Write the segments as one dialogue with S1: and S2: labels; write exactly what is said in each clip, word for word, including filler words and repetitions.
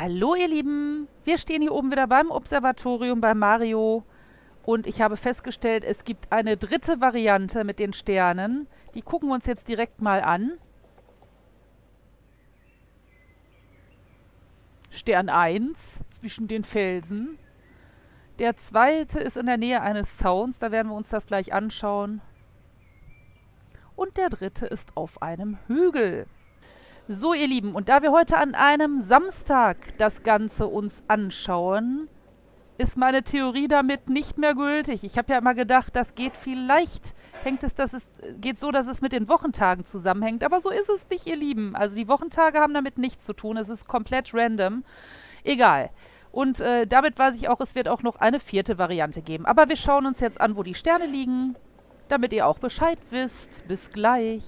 S1: Hallo ihr Lieben, wir stehen hier oben wieder beim Observatorium bei Mario und ich habe festgestellt, es gibt eine dritte Variante mit den Sternen. Die gucken wir uns jetzt direkt mal an. Stern eins zwischen den Felsen. Der zweite ist in der Nähe eines Zauns, da werden wir uns das gleich anschauen. Und der dritte ist auf einem Hügel. So, ihr Lieben, und da wir heute an einem Samstag das Ganze uns anschauen, ist meine Theorie damit nicht mehr gültig. Ich habe ja immer gedacht, das geht vielleicht, hängt es, dass es geht so, dass es mit den Wochentagen zusammenhängt. Aber so ist es nicht, ihr Lieben. Also die Wochentage haben damit nichts zu tun. Es ist komplett random. Egal. Und äh, damit weiß ich auch, es wird auch noch eine vierte Variante geben. Aber wir schauen uns jetzt an, wo die Sterne liegen, damit ihr auch Bescheid wisst. Bis gleich.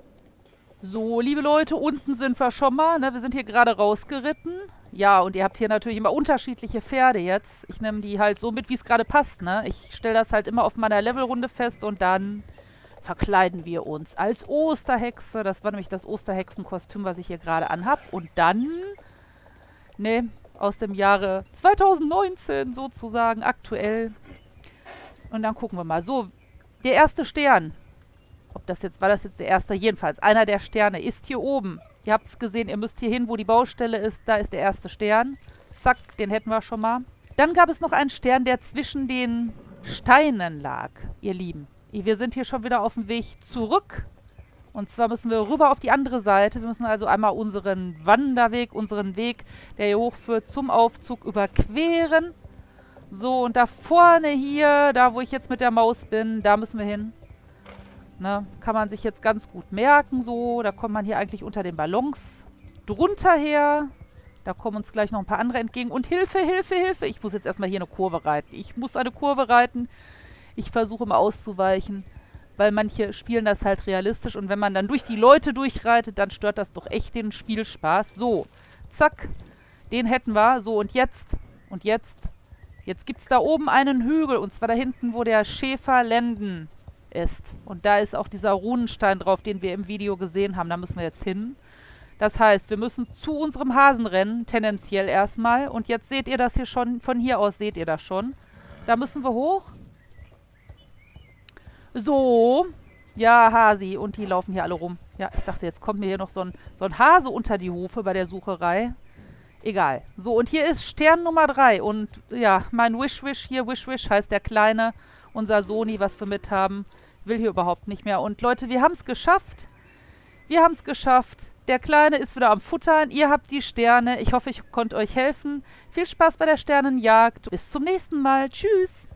S1: So, liebe Leute, unten sind wir schon mal. Ne? Wir sind hier gerade rausgeritten. Ja, und ihr habt hier natürlich immer unterschiedliche Pferde jetzt. Ich nehme die halt so mit, wie es gerade passt. Ne? Ich stelle das halt immer auf meiner Levelrunde fest und dann verkleiden wir uns als Osterhexe. Das war nämlich das Osterhexenkostüm, was ich hier gerade anhab. Und dann, ne, aus dem Jahre zweitausendneunzehn sozusagen, aktuell. Und dann gucken wir mal. So, der erste Stern. Ob das jetzt, war das jetzt der erste? Jedenfalls, einer der Sterne ist hier oben. Ihr habt es gesehen, ihr müsst hier hin, wo die Baustelle ist. Da ist der erste Stern. Zack, den hätten wir schon mal. Dann gab es noch einen Stern, der zwischen den Steinen lag, ihr Lieben. Wir sind hier schon wieder auf dem Weg zurück. Und zwar müssen wir rüber auf die andere Seite. Wir müssen also einmal unseren Wanderweg, unseren Weg, der hier hochführt, zum Aufzug überqueren. So, und da vorne hier, da wo ich jetzt mit der Maus bin, da müssen wir hin. Ne, kann man sich jetzt ganz gut merken, so. Da kommt man hier eigentlich unter den Ballons drunter her. Da kommen uns gleich noch ein paar andere entgegen. Und Hilfe, Hilfe, Hilfe. Ich muss jetzt erstmal hier eine Kurve reiten. Ich muss eine Kurve reiten. Ich versuche immer auszuweichen, weil manche spielen das halt realistisch. Und wenn man dann durch die Leute durchreitet, dann stört das doch echt den Spielspaß. So, zack. Den hätten wir. So, und jetzt, und jetzt, jetzt gibt es da oben einen Hügel. Und zwar da hinten, wo der Schäferlenden ist. Und da ist auch dieser Runenstein drauf, den wir im Video gesehen haben. Da müssen wir jetzt hin. Das heißt, wir müssen zu unserem Hasen rennen, tendenziell erstmal. Und jetzt seht ihr das hier schon, von hier aus seht ihr das schon. Da müssen wir hoch. So. Ja, Hasi. Und die laufen hier alle rum. Ja, ich dachte, jetzt kommt mir hier noch so ein, so ein Hase unter die Hufe bei der Sucherei. Egal. So, und hier ist Stern Nummer drei. Und ja, mein Wish-Wish hier, Wish-Wish heißt der Kleine, unser Soni, was wir mit haben, will hier überhaupt nicht mehr. Und Leute, wir haben es geschafft. Wir haben es geschafft. Der Kleine ist wieder am Futtern. Ihr habt die Sterne. Ich hoffe, ich konnte euch helfen. Viel Spaß bei der Sternenjagd. Bis zum nächsten Mal. Tschüss.